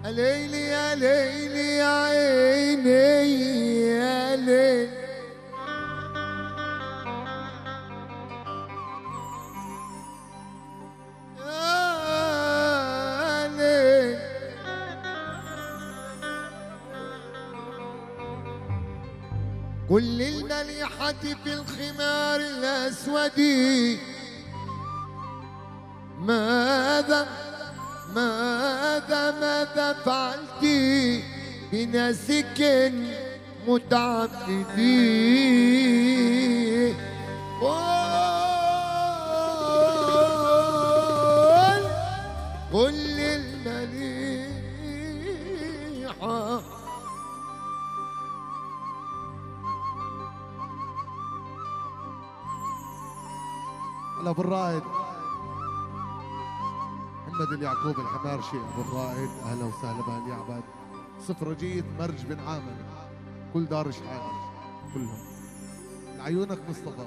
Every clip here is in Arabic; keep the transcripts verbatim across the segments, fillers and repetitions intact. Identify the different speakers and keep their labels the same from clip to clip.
Speaker 1: ليلي يا ليلي يا عيني يا ليل يا ليل كل المليحة في الخمار الأسود ماذا ماذا ماذا فعلت بناسك متعبدين قل كل المليحة
Speaker 2: هلا ابو الرائد محمد اليعقوب الحمارشي ابو الرائد، اهلا وسهلا بهال يعبد صفرجية مرج بن عامر، كل دار شحال كلهم لعيونك مصطفى.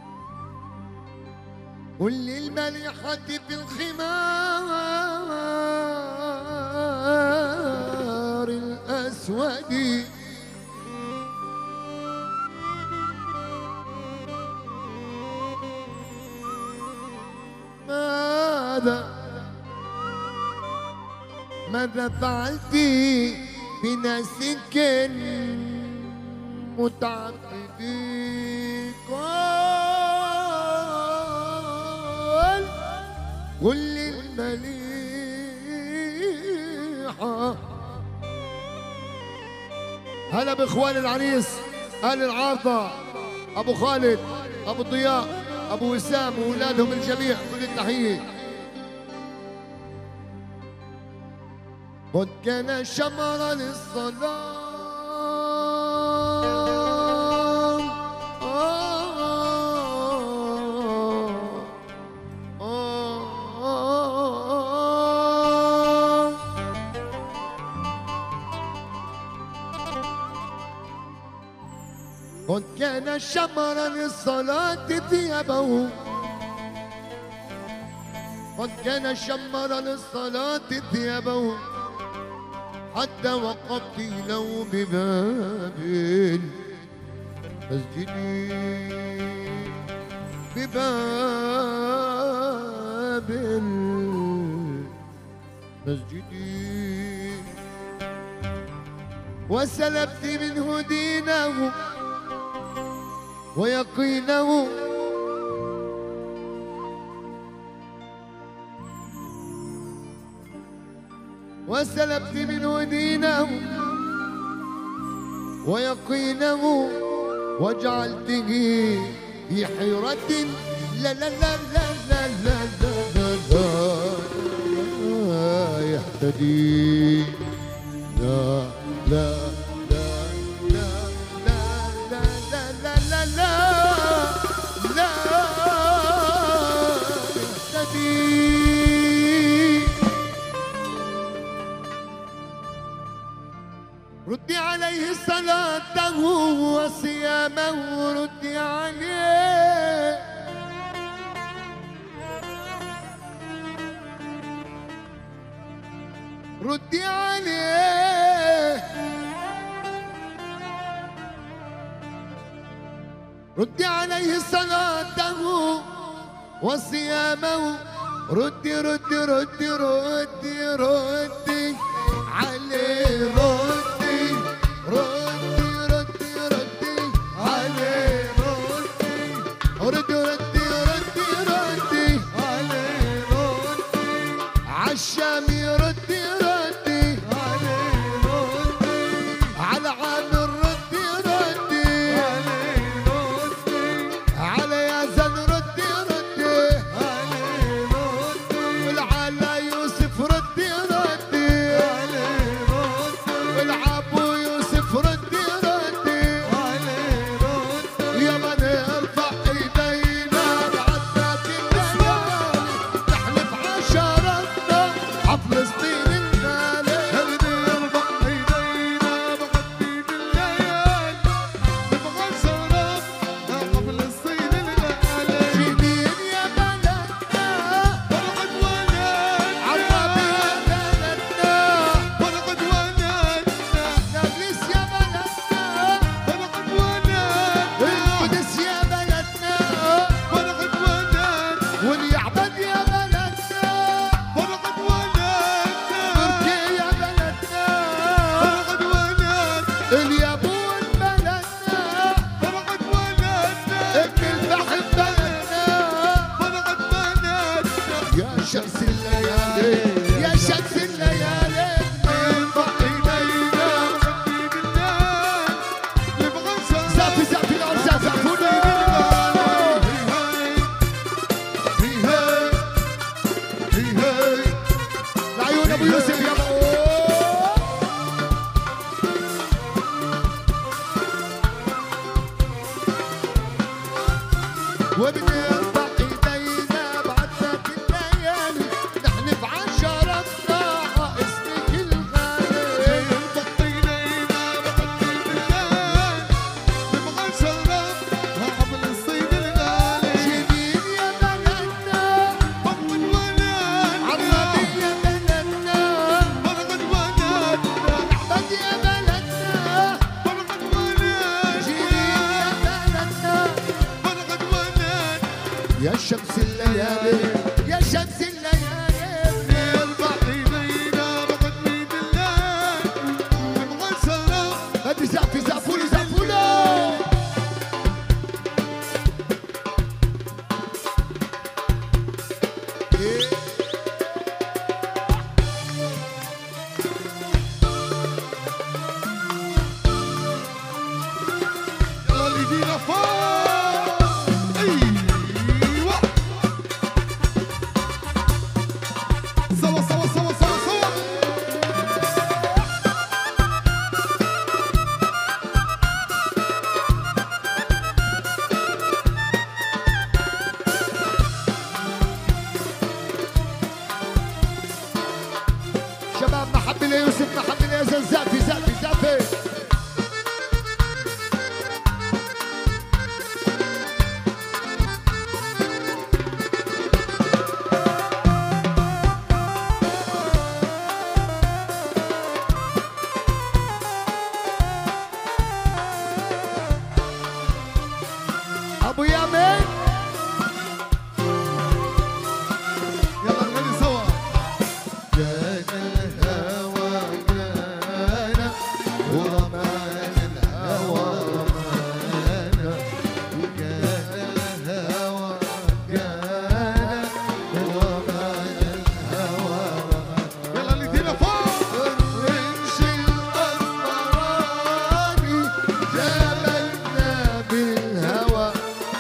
Speaker 1: كل المليحة في الخمار الأسود ماذا ماذا فعلت بناسك متعبدين قل كل المليحة.
Speaker 2: هلا باخوان العريس اهل العارضة، ابو خالد ابو ضياء ابو وسام واولادهم الجميع كل التحية.
Speaker 1: قد كان شمرا للصلاة قد كان شمرا للصلاة ثيابه قد كان شمرا للصلاة ثيابه حتى وقفت له بباب المسجد بباب المسجد وسلبت منه دينه ويقينه وسلبت منه دينه ويقينه وجعلته في حيرة لا لا لا لا لا لا لا لا يهتدي لا لا لا لا لا لا لا لا لا لا يهتدي. ردي عليه صلاته وصيامه ردي عليه ردي عليه ردي عليه صلاته وصيامه ردي ردي ردي ردي ردي عليه ردي ردي ردي ردي عليه ردي ردي ردي ردي ردي عليه ردي عالشامي ردي ردي عليه ردي على عامر ردي ردي عليه ردي على يزن ردي ردي عليه ردي والعلى يوسف ردي ردي والعبو يوسف ردي ردي عليه ردي يا من ارفع ايدينا بعدات الديان نحلف عشرتنا عفلسطين شمس الليالي يا شمس الليالي
Speaker 2: نرفع ايدينا بعد ميد الليل نبغى سلام
Speaker 1: بدي زعفي زعفولي زعفولي
Speaker 2: يلا اللي يجينا فوق ايوه سوا سوا سوا سوا سوا
Speaker 1: شباب محبي ليوسف محبي ليزن زعفي زعفي زعفي ابو يامين
Speaker 2: يلا نغني سوا كان الهوى كان ورمان الهوى رمانا كان الهوى كان ورمان الهوى رمانا يلا اللي يدينا فوق
Speaker 1: الرمش الأسمراني جبلنا بالهوى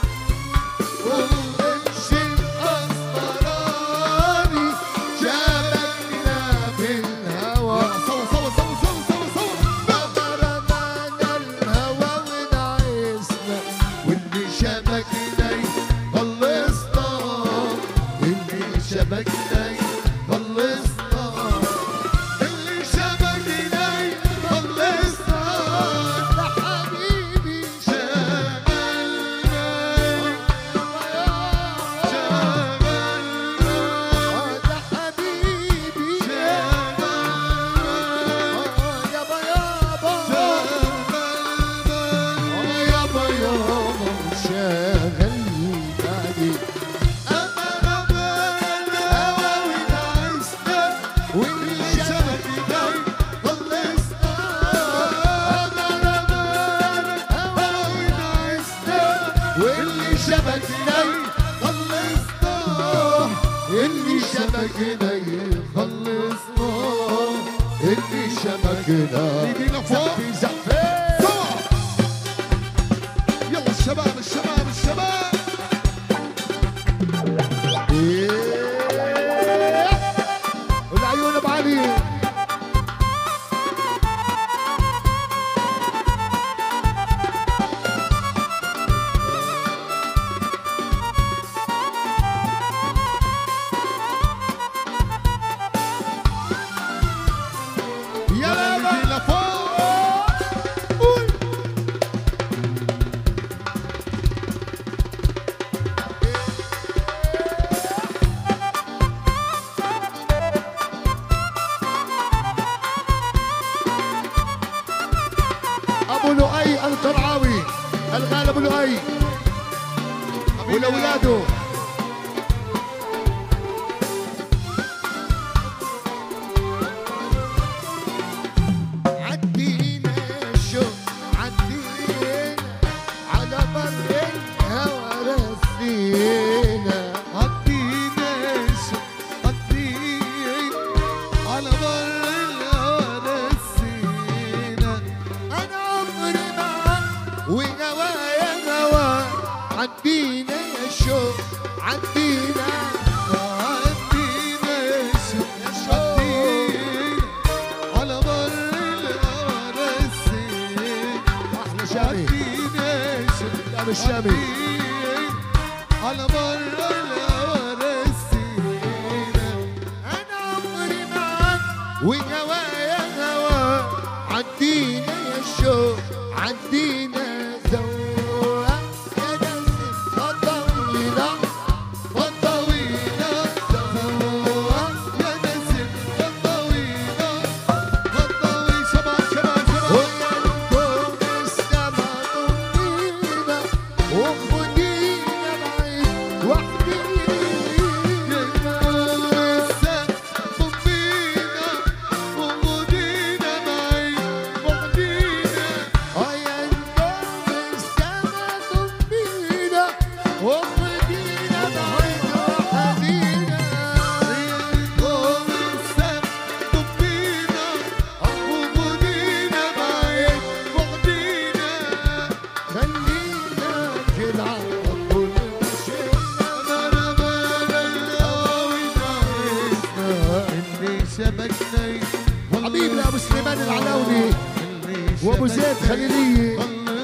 Speaker 1: الرمش الأسمراني جبلنا بالهوى
Speaker 2: سوا سوا سوا سوا سوا سوا
Speaker 1: رمانا الهوى ونعيسنا واللي شبكنا خلصنا اللي شبكنا خلصنا اللي شبكنا خلصنا ده حبيبي
Speaker 2: شغلنا
Speaker 1: ده حبيبي يابا يابا يابا يابا شغل علي الهوى ونعيسنا واللي شبكنا خلصنا الهوى ونعيسنا واللي شبكنا خلصنا اللي شبكنا خلصنا اللي شبكنا
Speaker 2: يدينا فوق.
Speaker 1: زقفي زقفي
Speaker 2: سوا يلا الشباب الشباب الشباب
Speaker 1: والعيون بعلي
Speaker 2: يلا اللي يدينا فوق
Speaker 1: قول ابو لؤي القرعاوي الغالب ابو لؤي ولاولاده عدينا الشوق عدينا على بر الهوى رسينا
Speaker 2: عدينا شو عدينا على بر الهوى نسينا
Speaker 1: انا عمري معاك وهوايا هوا عدينا يا شوق عدينا
Speaker 2: عدينا شو
Speaker 1: يا شوق
Speaker 2: عدينا على بر الهوى نسينا
Speaker 1: احلى شامي
Speaker 2: عدينا شو
Speaker 1: الشام الشامي
Speaker 2: على بر الهوى نسينا
Speaker 1: انا عمري معاك وهوايا هوا عدينا يا شوق عدينا زوق يا نسيم فضوينا
Speaker 2: فضوينا زوق يا نسيم فضوينا فضوي شباب شباب شباب
Speaker 1: ويا نجوم السما ضمينا وخدينا بعيد وحدي حبيبنا ابو سليمان العلاوني وابو زيد خليليه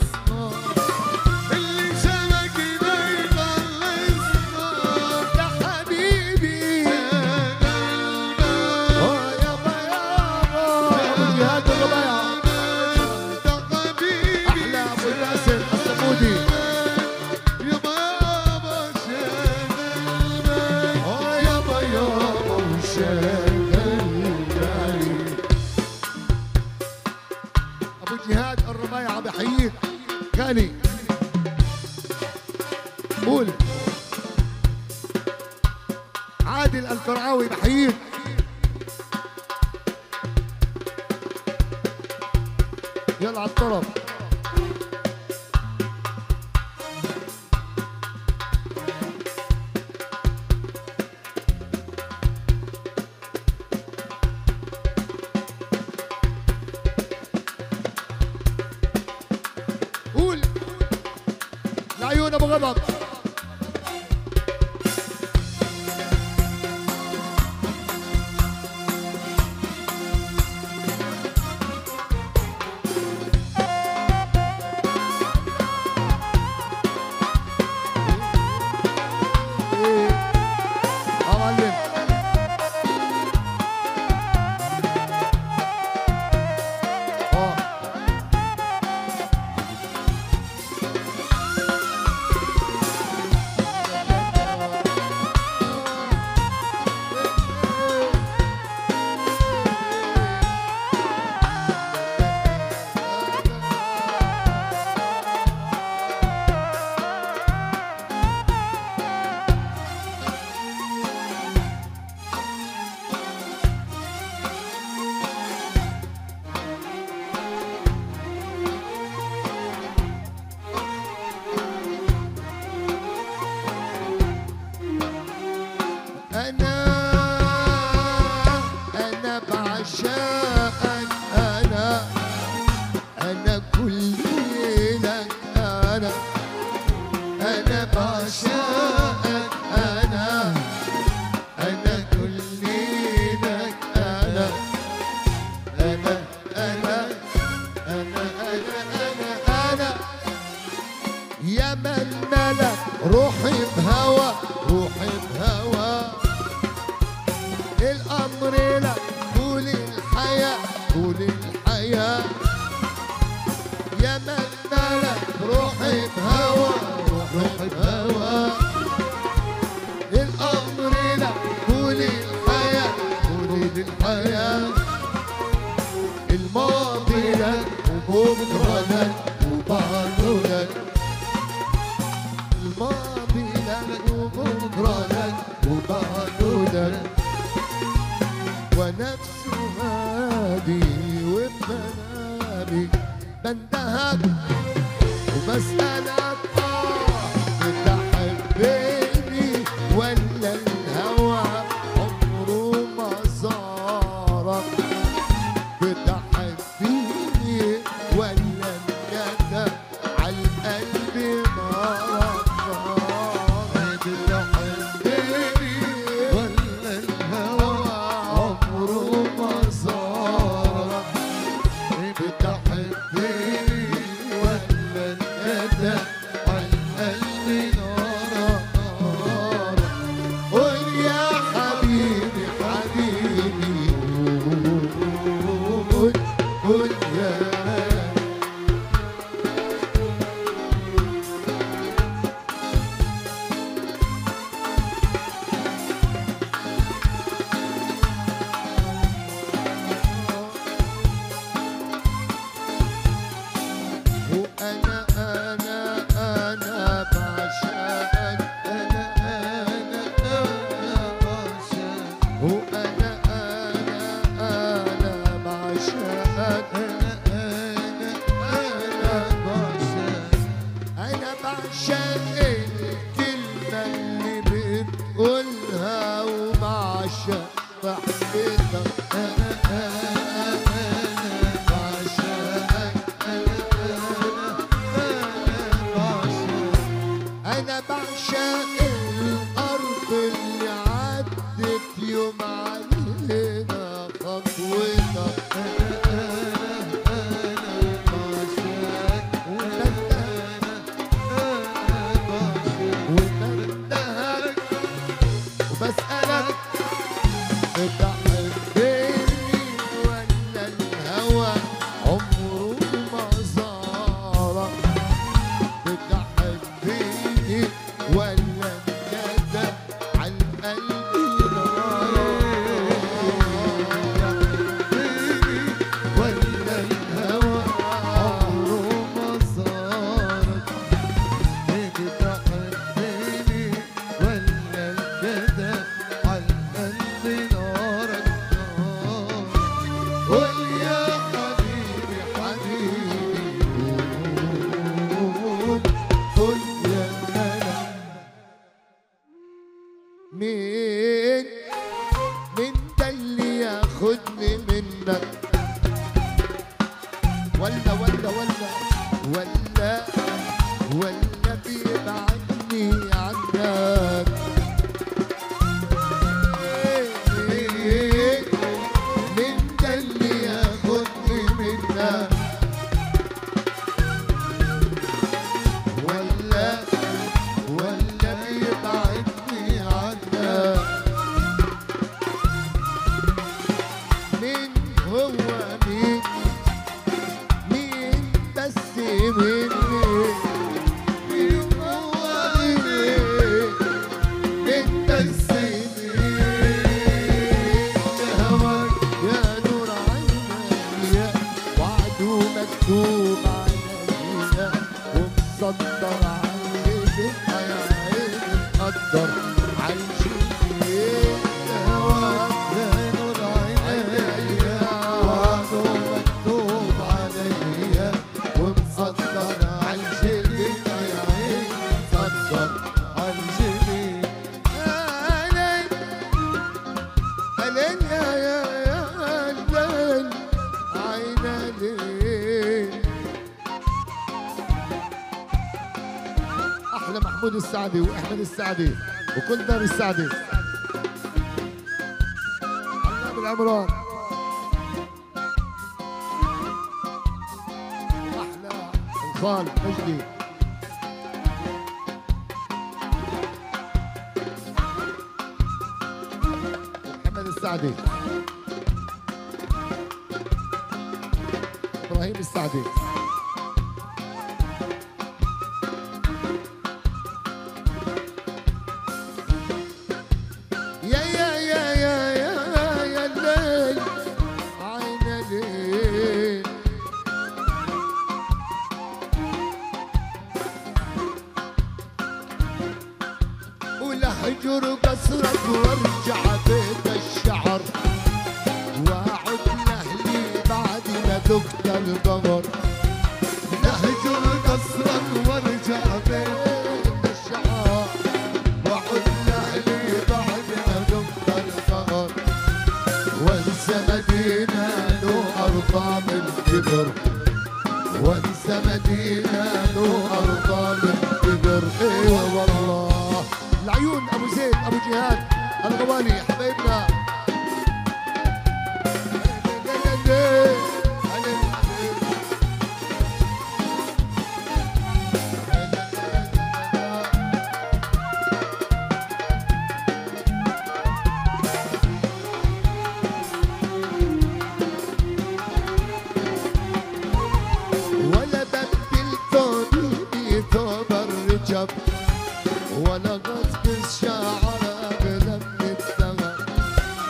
Speaker 1: جهاد الربايع عم بحييك غالي. قول عادل القرعاوي بحييك. يلا على الطرف. قول لعيون ابو غضب. بعشقك أنا أنا كل لك أنا أنا بعشقك أنا أنا كل لك أنا أنا أنا أنا أنا أنا أنا يا من ملك روحي بهوى روحي بهوى الأمر لك طول الحياة طول الحياة يا من ملك روحي بهوى روحي بهوى الأمر لك طول الحياة طول الحياة الماضي لك وبكرة لك وبعده لك الماضي لك وبكرة لك وبعده لك ونفسه هادي وبمنامي بندهك وبسألك آه بتحبني ولا الهوى عمره ما زارك بتحبني ولا الندى عالقلب نارك بتحبني ولا الهوى عمره ما زارك بتحبني ولا الندى عالقلب نارك قول يا حبيبي حبيبي قول محمود السعدي واحمد السعدي وكل دار السعدي. الله بالعمران احلى الخال مجدي. محمد السعدي ابراهيم السعدي. اهجر قصرك وارجع بيت الشعر واعد لاهلي بعد ما ذقت القمر.
Speaker 2: اهجر قصرك وارجع بيت
Speaker 1: الشعر واعد لاهلي بعد ما ذقت القمر. وانسى مدينة له ارضى من كبر وانسى مدينة له ارضى من كبر. ايوه والله العيون ابو زيد ابو جهاد الغواني حبايبنا. ولا بدل ثوبي ثوب الرجب ولا غصب الشعر بلم الثغر.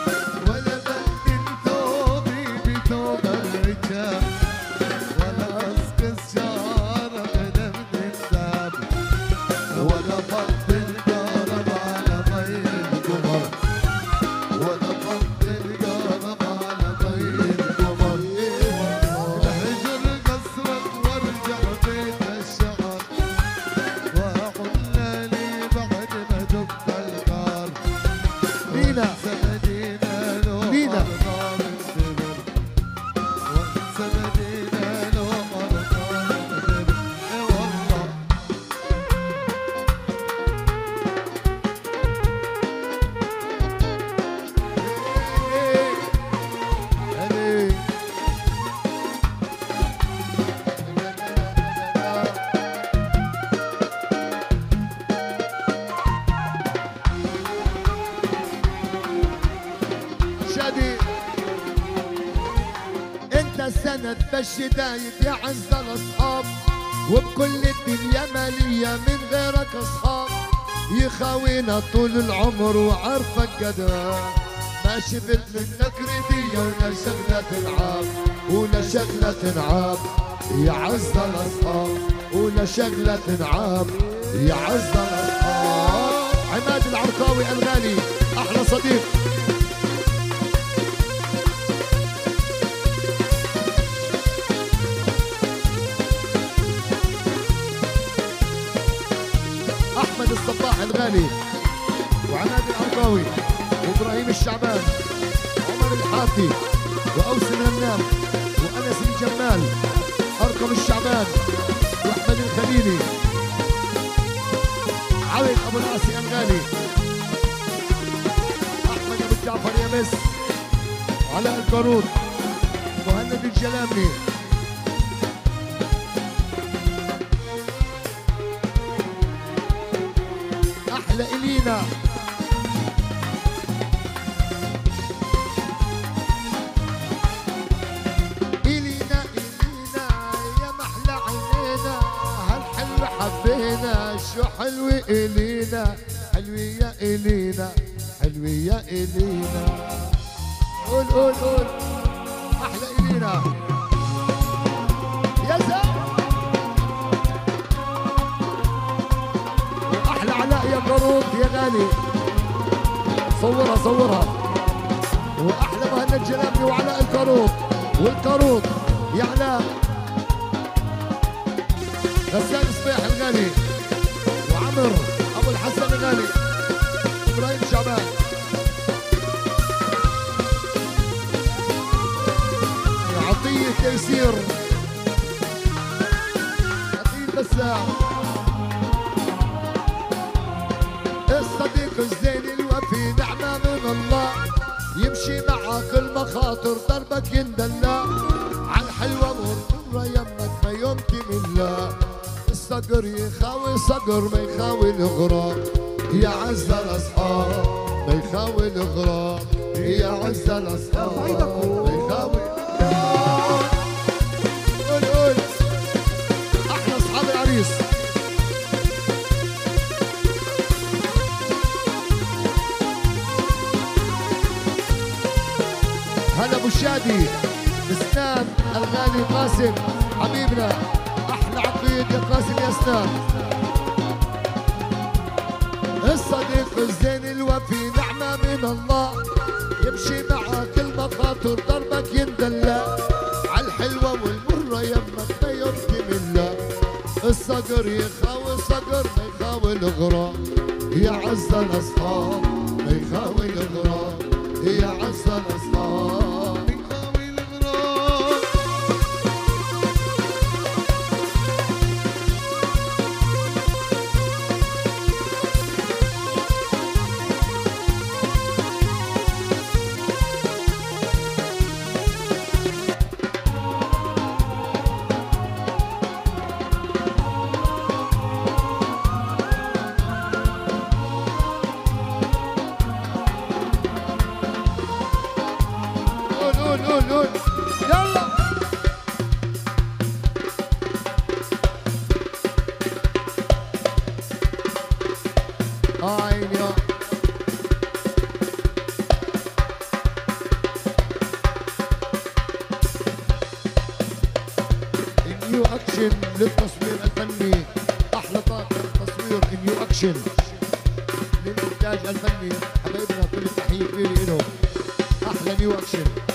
Speaker 1: انت سند بالشدايد يا عز الاصحاب، وبكل الدنيا مالية من غيرك اصحاب، يخاوينا طول العمر وعرفك قدر، ما شفت منك ردية ولا شغلة تنعاب، ولا شغلة تنعاب يا عز الاصحاب، ولا شغلة تنعاب يا عز الاصحاب. عماد العرقاوي الغالي احلى صديق. احمد الصباح الغالي وعماد العرقاوي وابراهيم الشعبان، عمر الحافي واوس الهنام وانس الجمال، ارقم الشعبان واحمد الخليلي، علي ابو العاصي الغالي، احمد ابو جعفر يا مس، علاء القارود، مهند الجلامي، احلى الينا، الينا الينا يا محلى عينينا، هالحلو حبينا، شو حلوة الينا، حلوة يا الينا، حلوة يا الينا، قول قول قول احلى الينا يا زلمة، واحلى علاء يا قارود يا غالي، صورها صورها، واحلى مهند جلامي وعلاء القارود، والقارود يا علاء، غسان صبيح الغالي، وعمر ابو الحسن الغالي، ابراهيم شعبان، عطية تيسير، عطية بسام، الصديق الزين الوفي نعمة من الله، يمشي معك المخاطر دربك يندلع، عالحلوة والمرة يمك ما يوم تملا، الصقر يخاوي صقر ما يخاوي الغراب، يا عز الاصحاب ما يخاوي الغراب، يا عز الاصحاب ما يخاوي الغراب. قول قول احلى اصحاب العريس. هلا ابو الشادي، اسنان الغالي قاسم حبيبنا، احلى عقيد يا قاسم يا اسنان، الصديق الزين الوفي نعمة من الله، يمشي معك المخاطر دربك يندلع، عالحلوة والمرة يمك ما يوم تملا، الصقر يخاوي صقر ما يخاوي الغراب، يا عز الاصحاب ما يخاوي الغراب، يا عز الاصحاب ما يخاوي الغراب. قول قول قول يلا. عيني نيو اكشن للتصوير الفني، احلى طاقم تصوير نيو اكشن للانتاج الفني، حبايبنا كل التحيه كبيره لهم، احلى نيو اكشن.